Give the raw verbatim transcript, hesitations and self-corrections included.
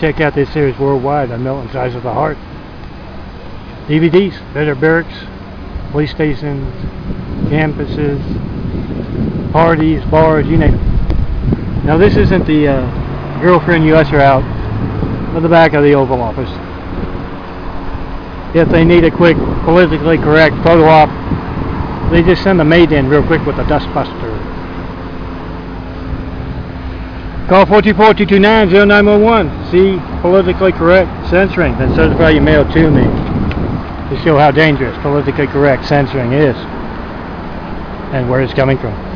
check out this series worldwide on Milton Size of the Heart. D V Ds, better barracks, police stations, campuses, parties, bars, you name it. Now this isn't the uh, girlfriend U S er out, but the back of the Oval Office. If they need a quick, politically correct photo op, they just send the maid in real quick with a dustbuster. Call four two four, two two nine, zero nine one one. See politically correct censoring, then certify your mail to me to show how dangerous politically correct censoring is and where it's coming from.